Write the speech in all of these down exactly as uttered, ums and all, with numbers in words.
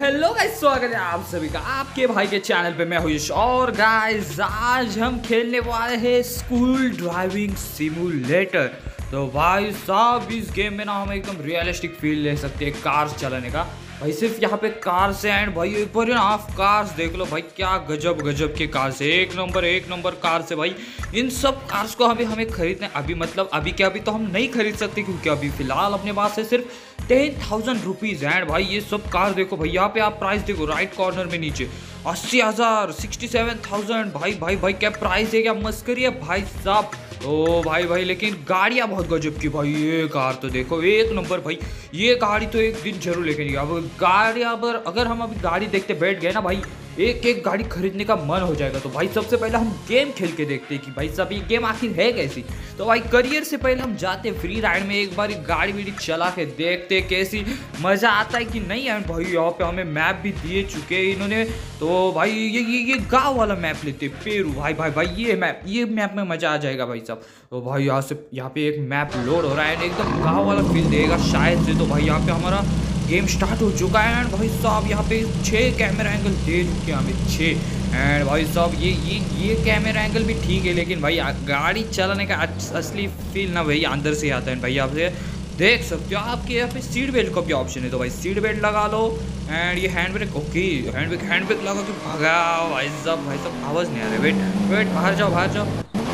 Hello guys, स्वागत है आप सभी का आपके भाई के चैनल पे। मैं हूं यश और गाइस आज हम खेलने वाले हैं स्कूल ड्राइविंग सिमुलेटर। तो भाई साहब इस गेम में ना हम एकदम रियलिस्टिक फील ले सकते हैं कार्स चलाने का। भाई सिर्फ यहाँ पे कार्स है एंड भाई एक बार आप कार्स देख लो भाई, क्या गजब गजब के कार्स है, एक नंबर एक नंबर कार्स है भाई। इन सब कार्स को अभी हमें खरीदना अभी मतलब अभी के अभी तो हम नहीं खरीद सकते क्योंकि अभी फिलहाल अपने पास है सिर्फ टेन थाउजेंड रुपीज़ एंड भाई ये सब कार देखो भाई, यहाँ पे आप प्राइस देखो राइट कॉर्नर में नीचे अस्सी हज़ार सिक्सटी सेवन थाउजेंड। भाई भाई भाई क्या प्राइस है, क्या मस्करी है भाई साहब। ओ भाई भाई लेकिन गाड़ियाँ बहुत गजब की भाई। ये कार तो देखो एक नंबर भाई, ये गाड़ी तो एक दिन जरूर लेके जाएगा। अब गाड़ियाँ पर अगर हम अभी गाड़ी देखते बैठ गए ना भाई, एक एक गाड़ी खरीदने का मन हो जाएगा। तो भाई सबसे पहले हम गेम खेल के देखते हैं कि भाई सब ये गेम आखिर है कैसी। तो भाई करियर से पहले हम जाते फ्री राइड में, एक बार गाड़ी वीडी चला के देखते कैसी मज़ा आता है कि नहीं है। भाई यहाँ पे हमें मैप भी दिए चुके हैं इन्होंने। तो भाई ये ये ये गाँव वाला मैप लेते पेरू। भाई भाई भाई ये मैप ये मैप में मज़ा आ जाएगा भाई साहब। तो भाई यहाँ से यहाँ पे एक मैप लोड हो रहा है, एकदम गाँव वाला फील देगा शायद से। तो भाई यहाँ पे हमारा गेम स्टार्ट हो चुका है एंड भाई साहब यहाँ पे छः कैमरा एंगल दे चुके हैं हमें, छः। एंड भाई साहब ये ये ये कैमरा एंगल भी ठीक है, लेकिन भाई गाड़ी चलाने का असली फील ना भाई अंदर से आता है। भाई आप देख सकते हो आपके यहाँ पे सीट बेल्ट का भी ऑप्शन है, तो भाई सीट बेल्ट लगा लो। एंड ये hand brake, okay hand brake hand brake लगा के भगाओ भाई साहब। भाई साहब आवाज़ नहीं आ रही, वेट वेट बाहर जाओ बाहर जाओ।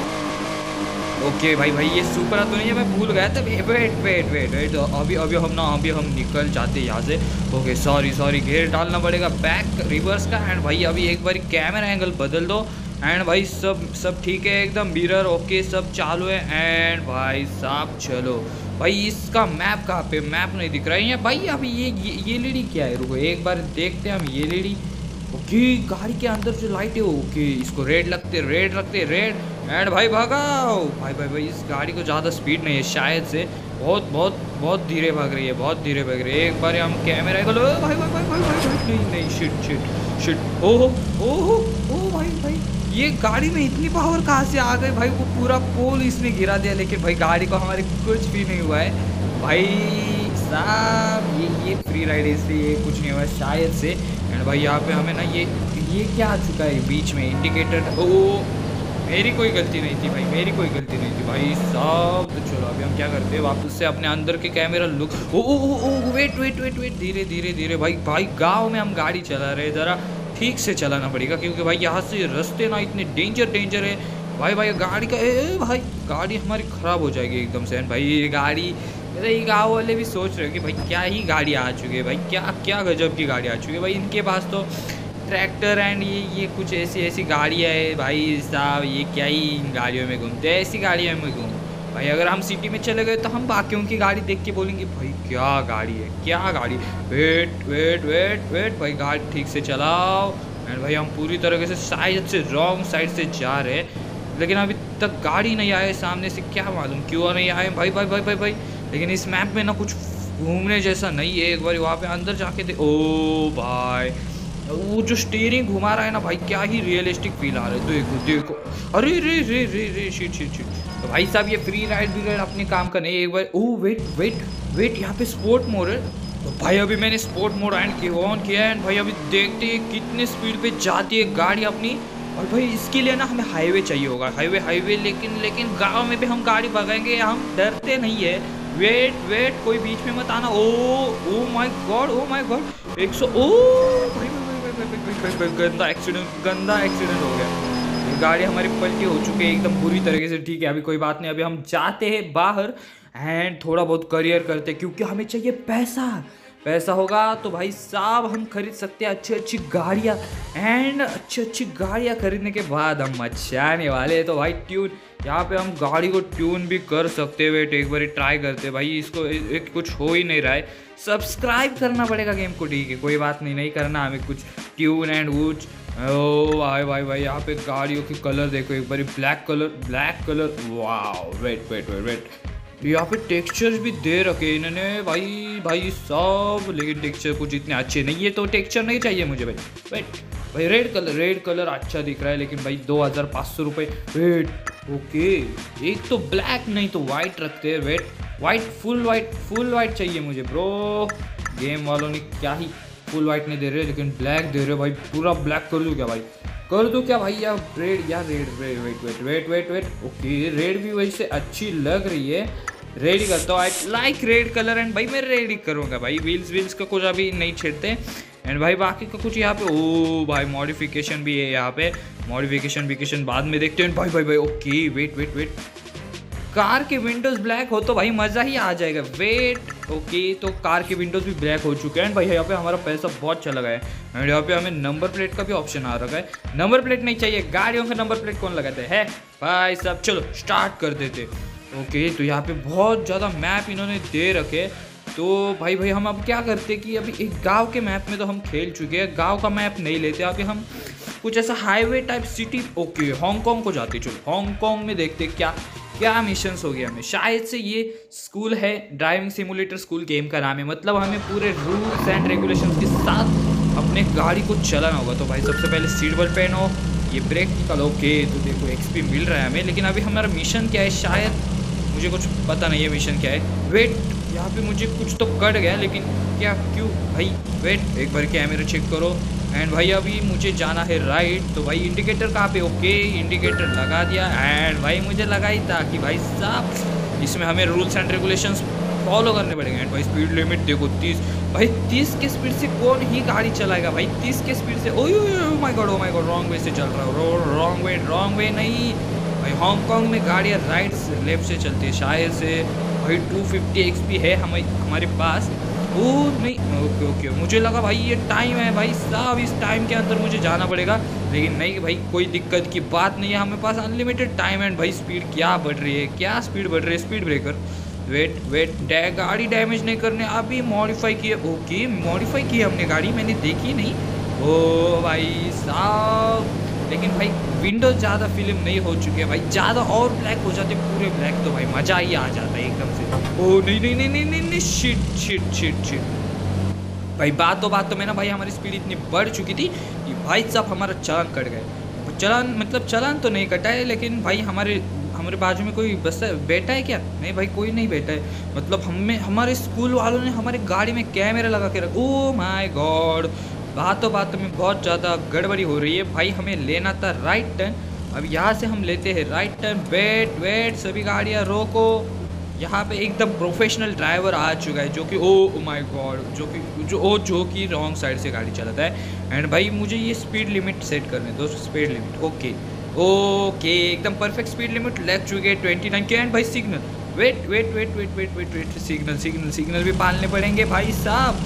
ओके भाई भाई ये सुपर तो नहीं है, मैं भूल गया था। वेट वेट वेट वेट अभी अभी हम ना अभी हम निकल जाते हैं यहाँ से। ओके सॉरी सॉरी घेर डालना पड़ेगा बैक रिवर्स का। एंड भाई अभी एक बार कैमरा एंगल बदल दो एंड भाई सब सब ठीक है एकदम, मिरर ओके सब चालू है। एंड भाई साहब चलो भाई इसका मैप कहाँ पे, मैप नहीं दिख रहा है भाई। अभी ये ये एलईडी क्या है, रुको एक बार देखते हैं हम ये एलईडी। ओके गाड़ी के अंदर जो लाइट है ओके इसको रेड लगते रेड लगते रेड। एंड भाई भगाओ भाई भाई भाई इस गाड़ी को ज़्यादा स्पीड नहीं है शायद से, बहुत बहुत बहुत धीरे भाग रही है, बहुत धीरे भाग रही है। एक बार हम कैमरा को लो भाई भाई भाई भाई भाई नहीं नहीं शिट शिट शिट ओहो ओहो ओ भाई भाई ये गाड़ी में इतनी पावर कहाँ से आ गई भाई। वो पूरा पोल इसने गिरा दिया, लेकिन भाई गाड़ी को हमारे कुछ भी नहीं हुआ है भाई साहब। ये ये फ्री राइड इसलिए कुछ नहीं हुआ है शायद से। एंड भाई यहाँ पे हमें ना ये ये क्या आ चुका है बीच में इंडिकेटर। ओ मेरी कोई गलती नहीं थी भाई, मेरी कोई गलती नहीं थी भाई साहब। तो चलो अभी हम क्या करते हैं वापस से अपने अंदर के camera look. Oh oh oh oh wait wait wait wait धीरे धीरे धीरे भाई भाई गाँव में हम गाड़ी चला रहे, ज़रा ठीक से चलाना पड़ेगा क्योंकि भाई यहाँ से रास्ते ना इतने डेंजर डेंजर है भाई। भाई गाड़ी का ए भाई गाड़ी हमारी ख़राब हो जाएगी एकदम से। भाई ये गाड़ी मेरे ये गाँव वाले भी सोच रहे हो कि भाई क्या ही गाड़ी आ चुकी है भाई, क्या क्या गजब की गाड़ी आ चुकी है भाई। इनके पास तो ट्रैक्टर एंड ये ये कुछ ऐसी ऐसी गाड़ियाँ है भाई साहब। ये क्या ही इन गाड़ियों में घूमते हैं, ऐसी गाड़ियों में घूम भाई। अगर हम सिटी में चले गए तो हम बाकियों की गाड़ी देख के बोलेंगे भाई क्या गाड़ी है, क्या गाड़ी। वेट वेट वेट वेट भाई गाड़ी ठीक से चलाओ। एंड भाई हम पूरी तरीके से शायद से रॉन्ग साइड से जा रहे हैं, लेकिन अभी तक गाड़ी नहीं आए सामने से, क्या मालूम क्यों नहीं आए भाई भाई भाई भाई भाई। लेकिन इस मैप में ना कुछ घूमने जैसा नहीं है, एक बार वहाँ पे अंदर जाके दे। ओ भाई वो जो स्टीयरिंग घुमा रहा है ना भाई, क्या ही रियलिस्टिक फील आ रहा है। देखो देखो अरे रे रे रे रे शिट शिट शिट। तो भाई साहब ये फ्री राइड भी राइड अपने काम का नहीं है। एक बार ओ वेट वेट वेट यहाँ पे स्पोर्ट मोड है। तो भाई अभी मैंने स्पोर्ट मोड एंड ऑन किया एंड भाई अभी देखते हैं कितने स्पीड पे जाती है गाड़ी अपनी। और भाई इसके लिए ना हमें हाईवे चाहिए होगा, हाईवे हाईवे लेकिन लेकिन गाँव में भी हम गाड़ी भगाएंगे, हम डरते नहीं है। वेट वेट कोई बीच में मत आना। Oh oh my God oh my God एक सौ ओ भाई गंदा एक्सीडेंट गंदा एक्सीडेंट हो गया। ये गाड़ी हमारी पलटी हो चुकी है एकदम बुरी तरीके से। ठीक है अभी कोई बात नहीं, अभी हम जाते हैं बाहर एंड थोड़ा बहुत करियर करते हैं क्योंकि हमें चाहिए पैसा। पैसा होगा तो भाई साहब हम खरीद सकते हैं अच्छी अच्छी गाड़ियाँ एंड अच्छी अच्छी गाड़ियाँ खरीदने के बाद हम मचाने वाले हैं। तो भाई ट्यून यहाँ पे हम गाड़ी को ट्यून भी कर सकते हैं। वेट एक बार ट्राई करते भाई, इसको एक कुछ हो ही नहीं रहा है। सब्सक्राइब करना पड़ेगा गेम को, ठीक है कोई बात नहीं, नहीं करना हमें कुछ ट्यून एंड वुच। ओ भाई भाई भाई यहाँ पे गाड़ियों की कलर देखो एक बार, ब्लैक कलर ब्लैक कलर वाह। वेट वेट वेट वेट यहाँ पे टेक्सचर्स भी दे रखे इन्होंने भाई भाई सब, लेकिन टेक्सचर कुछ इतने अच्छे नहीं है तो टेक्सचर नहीं चाहिए मुझे भाई। वेट भाई रेड कलर रेड कलर अच्छा दिख रहा है, लेकिन भाई दो हज़ार पाँच सौ रुपये। वेट ओके एक तो ब्लैक नहीं तो वाइट रखते हैं। Wait white full white full white चाहिए मुझे ब्रो। गेम वालों ने क्या ही फुल वाइट नहीं दे रहे लेकिन ब्लैक दे रहे भाई। पूरा ब्लैक कर दूँ क्या भाई? कर दो क्या भाई? यार रेड, यार red red wait wait wait wait wait okay red भी वैसे अच्छी लग रही है। रेड ही करता हूँ। I like red colour and भाई मैं रेड ही करूँगा भाई। व्हील्स व्हील्स का कुछ अभी नहीं छेड़ते एंड भाई बाकी का कुछ यहाँ पे ओ भाई मॉडिफिकेशन भी है यहाँ पे। मॉडिफिकेशन विकेशन बाद में देखते हैं भाई भाई भाई okay wait wait wait car के विंडोज ब्लैक हो तो भाई मज़ा ही आ जाएगा। वेट ओके तो कार के विंडोज भी ब्लैक हो चुके हैं एंड भाई यहाँ पे हमारा पैसा बहुत चला गया है एंड यहाँ पे हमें नंबर प्लेट का भी ऑप्शन आ रखा है। नंबर प्लेट नहीं चाहिए, गाड़ियों का नंबर प्लेट कौन लगाते हैं भाई साहब। चलो स्टार्ट कर देते। ओके तो यहाँ पे बहुत ज़्यादा मैप इन्होंने दे रखे। तो भाई भाई हम अब क्या करते कि अभी एक गाँव के मैप में तो हम खेल चुके हैं, गाँव का मैप नहीं लेते। अभी हम कुछ ऐसा highway type city okay Hong Kong को जाते। चलो हांगकांग में देखते क्या क्या मिशंस हो गया हमें। शायद से ये स्कूल है, ड्राइविंग सिमुलेटर स्कूल गेम का नाम है। मतलब हमें पूरे रूल्स एंड रेगुलेशंस के साथ अपने गाड़ी को चलाना होगा। तो भाई सबसे पहले सीट बेल्ट पहनो, ये ब्रेक निकालो। ओके तो देखो एक्सपी मिल रहा है हमें, लेकिन अभी हमारा मिशन क्या है शायद मुझे कुछ पता नहीं है मिशन क्या है। वेट यहाँ पे मुझे कुछ तो कट गया, लेकिन क्या क्यों भाई? वेट एक बार कैमरा चेक करो एंड भाई अभी मुझे जाना है राइट। तो भाई इंडिकेटर कहाँ पे? ओके इंडिकेटर लगा दिया एंड भाई मुझे लगा ही था कि भाई साहब इसमें हमें रूल्स एंड रेगुलेशंस फॉलो करने पड़ेंगे। एंड भाई स्पीड लिमिट देखो तीस। भाई तीस के स्पीड से कौन ही गाड़ी चलाएगा भाई? तीस के स्पीड से oh my God oh my God wrong way से चल रहा है। रॉन्ग वे रॉन्ग वे नहीं भाई, हांगकांग में गाड़ियाँ राइट से लेफ्ट से चलती है शायद से। भाई टू फिफ्टी एक्सपी है हमें हमारे पास। ओ नहीं ओके ओके मुझे लगा भाई ये टाइम है भाई साहब, इस टाइम के अंदर मुझे जाना पड़ेगा, लेकिन नहीं भाई कोई दिक्कत की बात नहीं है, हमें पास अनलिमिटेड टाइम है। भाई स्पीड क्या बढ़ रही है, क्या स्पीड बढ़ रही है? स्पीड ब्रेकर वेट वेट डै गाड़ी डैमेज नहीं करने। अभी मॉडिफाई किए ओके मॉडिफाई की हमने गाड़ी, मैंने देखी नहीं। ओ भाई साहब लेकिन भाई विंडोज ज़्यादा फिल्म नहीं हो चुकी है भाई, ज़्यादा और ब्लैक हो जाते पूरे ब्लैक तो भाई मज़ा ही आ जाता है एकदम से। ओ नहीं नहीं नहीं नहीं नहीं नहीं शिट शिट शिट शिट भाई बात तो बात तो में ना भाई हमारी स्पीड इतनी बढ़ चुकी थी कि भाई साहब हमारा चालान कट गए। चालान मतलब चालान तो नहीं कटा है, लेकिन भाई हमारे हमारे बाजू में कोई बस बैठा है क्या? नहीं भाई कोई नहीं बैठा है। मतलब हमें हमारे स्कूल वालों ने हमारी गाड़ी में कैमरा लगा के रखा। ओ माय गॉड बातों बातों में बहुत ज़्यादा गड़बड़ी हो रही है भाई। हमें लेना था राइट टर्न, अब यहाँ से हम लेते हैं राइट टर्न। वेट वेट सभी गाड़ियाँ रोको। यहाँ पे एकदम प्रोफेशनल ड्राइवर आ चुका है जो कि ओ माय गॉड जो कि जो ओ जो कि रॉन्ग साइड से गाड़ी चलाता है। एंड भाई मुझे ये स्पीड लिमिट सेट करने दो। स्पीड लिमिट ओके ओके एकदम परफेक्ट स्पीड लिमिट लग चुकी है ट्वेंटी नाइन के। एंड भाई signal wait wait wait wait wait wait wait signal signal signal भी पालने पड़ेंगे भाई साहब।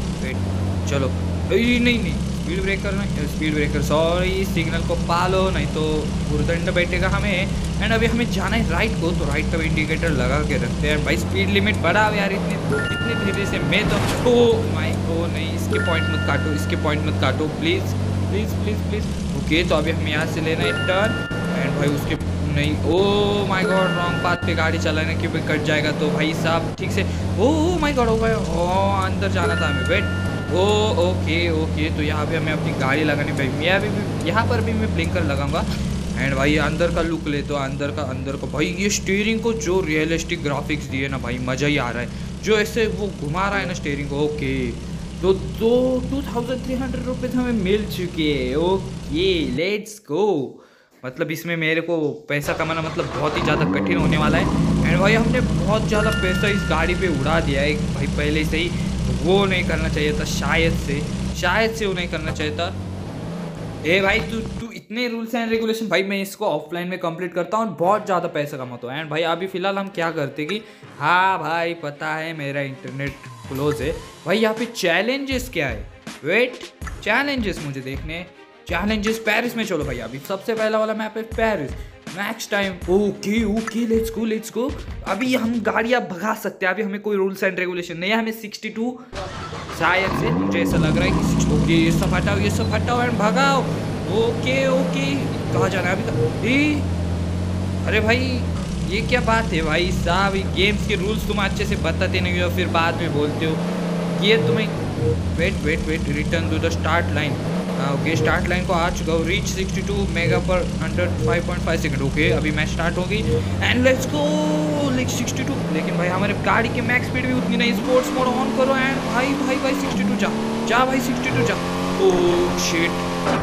वेट चलो नहीं नहीं स्पीड ब्रेकर नहीं स्पीड ब्रेकर सॉरी सिग्नल को पालो नहीं तो भुर्दंड बैठेगा हमें। एंड अभी हमें जाना है राइट को, तो राइट का इंडिकेटर लगा के रखते हैं भाई। स्पीड लिमिट बढ़ा यार इतने इतने धीरे से मैं तो ओ माय ओ नहीं इसके पॉइंट मत काटो, इसके पॉइंट मत काटो please please please please. Okay तो अभी हमें यहाँ से लेना है टर्न एंड भाई उसके नहीं oh my God wrong path पे गाड़ी चलाने के भी कट जाएगा तो भाई साहब ठीक से ओ माय गॉड हो गया। ओ अंदर जाना था हमें। वेट ओ ओके ओके तो यहाँ पे हमें अपनी गाड़ी लगानी भाई। मैं भी यहाँ पर भी मैं ब्लिंकर लगाऊंगा। एंड भाई अंदर का लुक ले तो अंदर का अंदर का भाई ये स्टीयरिंग को जो रियलिस्टिक ग्राफिक्स दिए ना भाई मज़ा ही आ रहा है। जो ऐसे वो घुमा रहा है ना स्टीयरिंग को। ओके तो दो two thousand three hundred rupees हमें मिल चुके हैं। Okay let's go. मतलब इसमें मेरे को पैसा कमाना मतलब बहुत ही ज़्यादा कठिन होने वाला है। एंड भाई हमने बहुत ज़्यादा पैसा इस गाड़ी पे उड़ा दिया है भाई पहले से ही, तो वो नहीं करना चाहिए था शायद से शायद से वो नहीं करना चाहिए था। ए भाई तू तू इतने रूल्स एंड रेगुलेशन भाई मैं इसको ऑफलाइन में कंप्लीट करता हूँ और बहुत ज़्यादा पैसा कमाता हूँ। एंड भाई अभी फ़िलहाल हम क्या करते कि हाँ भाई पता है मेरा इंटरनेट क्लोज है भाई। यहाँ पे चैलेंजेस क्या है? वेट चैलेंजेस मुझे देखने हैं। चैलेंजेस पेरिस में चलो भाई। अभी सबसे पहला वाला मैप है Paris max time. Okay okay let's go let's go. अभी हम गाड़ियाँ भगा सकते हैं, अभी हमें कोई रूल्स एंड रेगुलेशन नहीं है। हमें सिक्सटी टू शायद से मुझे ऐसा लग रहा है कि ओके ये सब हटाओ ये सब हटाओ एंड भगाओ। ओके ओके कहाँ जाना है अभी? ए अरे भाई ये क्या बात है भाई साहब, गेम्स के रूल्स तुम अच्छे से बताते नहीं हो फिर बाद में बोलते हो ये तुम्हें। Wait wait wait return to the start line. Okay start line को आ चुका हूँ। रीच सिक्सटी टू मेगा पर under five point five second. Okay अभी मैच स्टार्ट होगी and let's go like sixty two. लेकिन भाई हमारे गाड़ी की मैक्स स्पीड भी उतनी नहीं। स्पोर्ट्स मोड ऑन करो एंड भाई भाई भाई सिक्सटी टू जा जा भाई सिक्सटी टू जा। Oh shit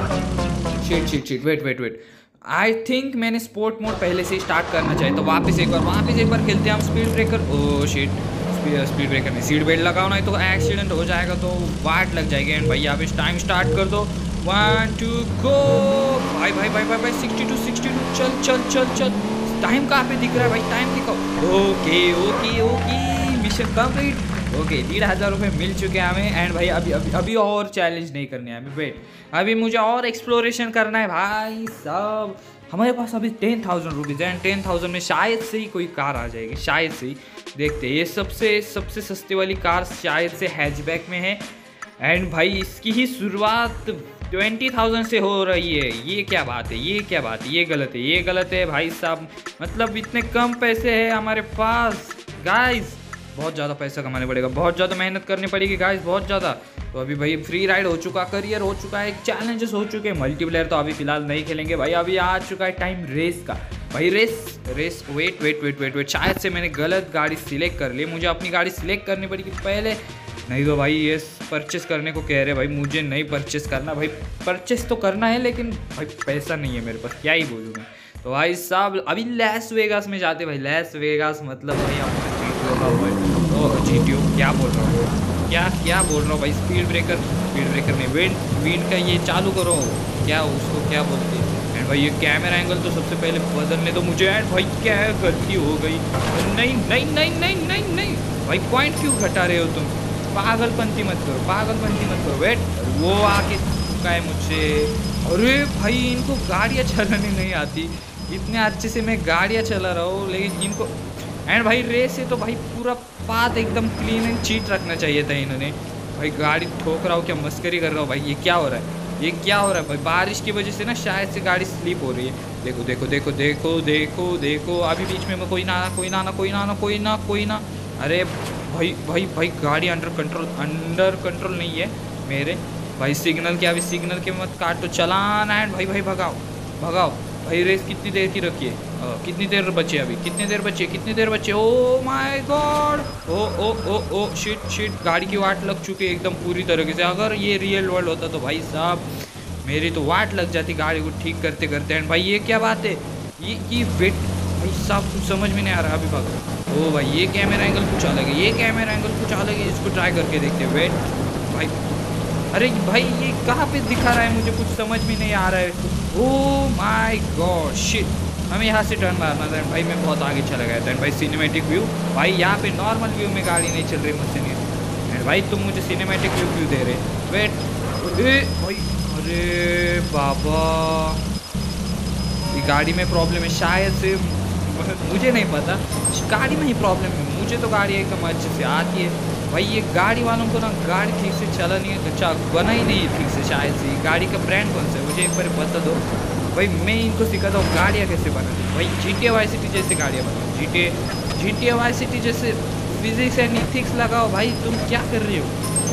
shit shit shit wait wait wait I think मैंने स्पोर्ट मोड पहले से ही स्टार्ट करना चाहिए। तो वापस एक बार वापस एक बार खेलते हैं हम speed breaker. Oh shit speed breaker में सीट बेल्ट लगाओ नहीं तो एक्सीडेंट हो जाएगा, तो वाट लग जाएगी। एंड भाई अभी टाइम स्टार्ट कर दो। वन टू गो भाई भाई भाई भाई भाई सिक्सटी टू सिक्सटी टू चल चल चल चल। टाइम कहाँ पे दिख रहा है भाई? टाइम दिखाओ। Okay okay okay mission complete. Okay डेढ़ हज़ार रुपये मिल चुके हैं हमें। एंड भाई अभी अभी अभी और चैलेंज नहीं करने हैं, अभी वेट अभी मुझे और एक्सप्लोरेशन करना है भाई साहब। हमारे पास अभी टेन थाउजेंड रुपीज़ है एंड टेन थाउजेंड में शायद से ही कोई कार आ जाएगी, शायद से ही। देखते हैं ये सबसे सबसे सस्ती वाली कार शायद से हैचबैक में है। एंड भाई इसकी ही शुरुआत ट्वेंटी थाउजेंड से हो रही है। ये क्या बात है, ये क्या बात है, ये गलत है, ये गलत है भाई साहब। मतलब इतने कम पैसे हैं हमारे पास गाइस। बहुत ज़्यादा पैसा कमाने पड़ेगा, बहुत ज़्यादा मेहनत करनी पड़ेगी गाइस, बहुत ज़्यादा। तो अभी भाई फ्री राइड हो चुका, करियर हो चुका है, चैलेंजेस हो चुके हैं। मल्टीप्लेयर तो अभी फिलहाल नहीं खेलेंगे भाई। अभी आ चुका है टाइम रेस का भाई। Race race wait wait wait wait wait शायद से मैंने गलत गाड़ी सिलेक्ट कर ली। मुझे अपनी गाड़ी सिलेक्ट करनी पड़ेगी पहले, नहीं तो भाई ये परचेस करने को कह रहे भाई। मुझे नहीं परचेस करना भाई, परचेस तो करना है लेकिन भाई पैसा नहीं है मेरे पास, क्या ही बोलूँ मैं। तो भाई साहब अभी लैस वेगास में जाते भाई। लैस वेगास मतलब भाई अपना जीटीओ का भाई। जीटीओ क्या बोल रहा हूँ, क्या क्या बोल रहा हूँ भाई। स्पीड ब्रेकर स्पीड ब्रेकर नहीं विंड विंड का ये चालू करो, क्या उसको क्या बोलते हैं। एंड भाई ये कैमरा एंगल तो सबसे पहले बदलने दो मुझे। एंड भाई क्या गलती हो गई। नहीं नहीं नहीं नहीं नहीं नहीं भाई पॉइंट क्यों घटा रहे हो तुम? पागलपंती मत करो, पागलपंती मत करो। वेट वो आके चुका है मुझसे। अरे भाई इनको गाड़ियाँ चलाने नहीं आती, इतने अच्छे से मैं गाड़ियाँ चला रहा हूँ लेकिन इनको। एंड भाई रेस है तो भाई पूरा पाथ एकदम क्लीन एंड चीट रखना चाहिए था इन्होंने। भाई गाड़ी ठोक रहा हूँ, क्या मस्करी कर रहा हूँ भाई? ये क्या हो रहा है, ये क्या हो रहा है भाई? बारिश की वजह से ना शायद से गाड़ी स्लिप हो रही है। देखो देखो देखो देखो देखो देखो अभी बीच में कोई ना कोई ना ना कोई ना ना कोई ना कोई ना। अरे भाई भाई भाई गाड़ी अंडर कंट्रोल अंडर कंट्रोल नहीं है मेरे भाई। सिग्नल के अभी सिग्नल के मत काटो, चलाना है भाई। भाई भगाओ भगाओ भाई। रेस कितनी देर की रखी है? कितनी देर बचे अभी, कितनी देर बचे, कितनी देर बचे? Oh my God, oh oh oh oh shit shit. गाड़ी की वाट लग चुकी है एकदम पूरी तरीके से। अगर ये रियल वर्ल्ड होता तो भाई साहब मेरी तो वाट लग जाती गाड़ी को ठीक करते करते। एंड भाई ये क्या बात है, ये ये वेट भाई साहब कुछ समझ में नहीं आ रहा अभी भाग। ओ भाई ये कैमरा एंगल कुछ अलग है, ये कैमरा एंगल कुछ अलग है। इसको ट्राई करके देखते हैं। वेट भाई, अरे भाई ये कहाँ पे दिखा रहा है मुझे, कुछ समझ में नहीं आ रहा है। ओ माय गॉड शिट, हमें यहाँ से टर्न मारना था भाई। मैं बहुत आगे चला गया था। भाई सिनेमैटिक व्यू भाई, यहाँ पे नॉर्मल व्यू में गाड़ी नहीं चल रही मुझसे नहीं। एंड भाई तुम मुझे सिनेमैटिक व्यू क्यों दे रहे? वेट ए भाई, अरे बाबा ये गाड़ी में प्रॉब्लम है शायद से, मुझे नहीं पता। गाड़ी में ही प्रॉब्लम है, मुझे तो गाड़ी एकदम अच्छे से आती है भाई। ये गाड़ी वालों को ना गाड़ी ठीक से चला नहीं है, अच्छा बना ही नहीं है ठीक से शायद से। गाड़ी का ब्रांड कौन सा है मुझे एक बार बता दो भाई, मैं इनको सिखाता हूँ गाड़ियाँ कैसे बनाती भाई। G T A Y city जैसे गाड़ियाँ बनाओ, G T A G T A Y city जैसे फिजिक्स एंड इथिक्स लगाओ भाई। तुम क्या कर रहे हो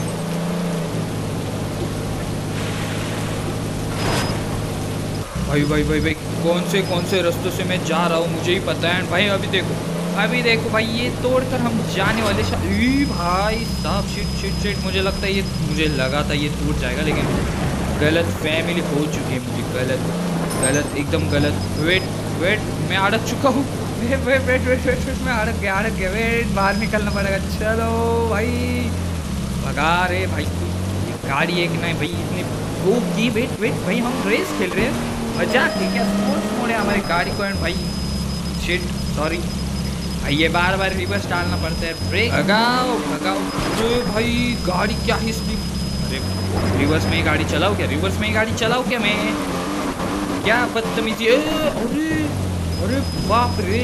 भाई? भाई भाई भाई कौन से कौन से रास्तों से मैं जा रहा हूँ मुझे ही पता है। भाई अभी देखो अभी देखो भाई, ये तोड़कर हम जाने वाले भाई साहब। शिट शिट शिट, मुझे लगता है ये, मुझे लगा था ये टूट जाएगा लेकिन गलत फैमिली हो चुकी है मुझे। गलत गलत एकदम गलत। वेट वेट मैं अड़क चुका हूँ। Wait wait wait wait wait wait मैं अड़क गया अड़क गया वेट बाहर निकलना पड़ेगा। चलो भाई भगा रे भाई, ये गाड़ी एक नहीं भाई इतनी वो की। वेट वेट भाई हम रेस खेल रहे हैं, मजाक है क्या? स्पोर्ट्स मोड है हमारी गाड़ी को। एंड भाई शिट सॉरी भाई, ये बार बार रिवर्स डालना पड़ता है। ब्रेक भगाओ भगाओ। अरे भाई गाड़ी क्या ही स्पीड। अरे रिवर्स में ही गाड़ी चलाओ क्या? रिवर्स में ही गाड़ी चलाओ क्या मैं? क्या बदतमीजी। अरे अरे बाप रे।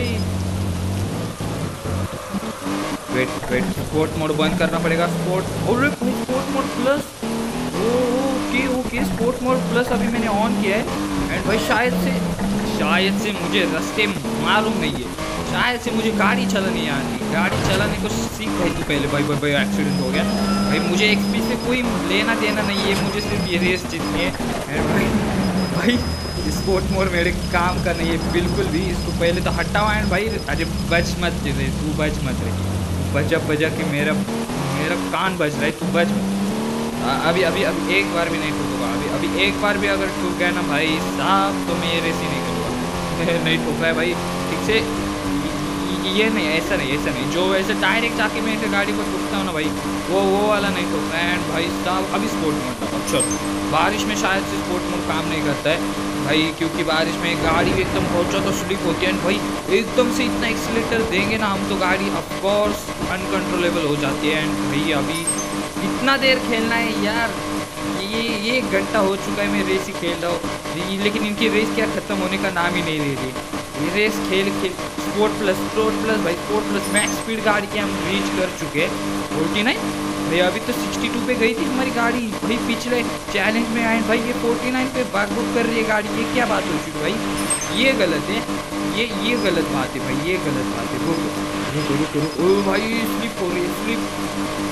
वेट वेट स्पोर्ट मोड बंद करना पड़ेगा। स्पोर्ट, अरे भाई sport mode plus. Okay okay sport mode plus अभी मैंने ऑन किया है। एंड भाई शायद से शायद से मुझे रास्ते मालूम नहीं है, शायद से मुझे गाड़ी चलानी आती। गाड़ी चलाने को सीख भाई तू पहले। भाई भाई भाई एक्सीडेंट हो गया भाई। मुझे एक्सपी से कोई लेना देना नहीं है, मुझे सिर्फ ये रेस जीतनी है। एंड भाई भाई स्पोर्ट मोड मेरे काम का नहीं है बिल्कुल भी। इसको पहले तो हटाओ। एंड भाई अरे बच मत रे, तू बच मत रे, बजा बजा के मेरा मेरा कान बज रहा है, तू बच मत। अभी अभी अभी एक बार भी नहीं ठोकूंगा। अभी अभी एक बार भी अगर ठोक गया ना भाई साहब तो मैं ये रेस ही नहीं करूँगा। नहीं ठोक रहा है भाई ठीक से, ये नहीं, ऐसा नहीं ऐसा नहीं, जो ऐसे डायरेक्ट जाके मैं ऐसे गाड़ी को ठोकता हूँ ना भाई, वो वो वाला नहीं ठोक रहा है। एंड भाई साहब अभी स्पोर्ट मोड था। अब चलो बारिश में शायद से स्पोर्ट मोड काम नहीं करता है भाई, क्योंकि बारिश में गाड़ी एकदम बहुत ज़्यादा स्लिप होती है। एंड भाई एकदम से इतना एक्सीलेटर देंगे ना हम तो गाड़ी ऑफकोर्स अनकंट्रोलेबल हो जाती है। एंड भाई अभी इतना देर खेलना है यार, ये ये एक घंटा हो चुका है मैं रेस ही खेल रहा हूँ, लेकिन इनकी रेस क्या ख़त्म होने का नाम ही नहीं ले रही। ये रेस खेल खेल स्पोर्ट प्लस स्पोर्ट प्लस भाई स्पोर्ट प्लस मैक्स स्पीड गाड़ी के हम रीच कर चुके हैं फोर्टी नाइन भाई। अभी तो सिक्सटी टू पे गई थी हमारी गाड़ी भाई, पिछले चैलेंज में आए भाई ये फोर्टी नाइन पे भाग कर रही है गाड़ी। ये क्या बात हो चुकी भाई, ये गलत है, ये ये गलत बात है भाई, ये गलत बात है। रुको रुको रुको रुको, ओ भाई स्लिप हो रही है, स्लिप।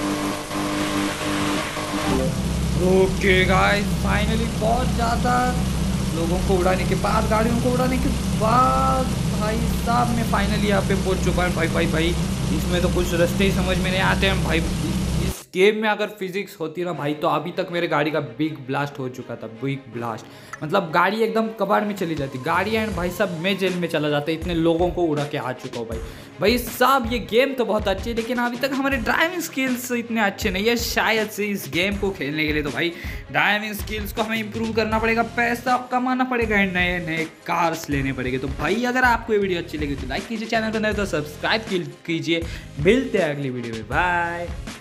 ओके गाइस फाइनली बहुत ज़्यादा लोगों को उड़ाने के बाद, गाड़ियों को उड़ाने के बाद भाई साहब मैं फाइनली यहाँ पे पहुँच चुका हूँ। भाई भाई भाई इसमें तो कुछ रास्ते ही समझ में नहीं आते हैं भाई। इस गेम में अगर फिजिक्स होती ना भाई तो अभी तक मेरे गाड़ी का बिग ब्लास्ट हो चुका था, बिग ब्लास्ट मतलब गाड़ी एकदम कबाड़ में चली जाती गाड़ी। एंड भाई साहब मैं जेल में चला जाता, इतने लोगों को उड़ा के आ चुका हूँ भाई। भाई साहब ये गेम तो बहुत अच्छी है लेकिन अभी तक हमारे ड्राइविंग स्किल्स इतने अच्छे नहीं है। शायद से इस गेम को खेलने के लिए तो भाई ड्राइविंग स्किल्स को हमें इंप्रूव करना पड़ेगा, पैसा कमाना पड़ेगा, एंड नए नए कार्स लेने पड़ेंगे। तो भाई अगर आपको ये वीडियो अच्छी लगी तो लाइक कीजिए, चैनल को नए तो सब्सक्राइब कीजिए। मिलते हैं अगली वीडियो में, बाय।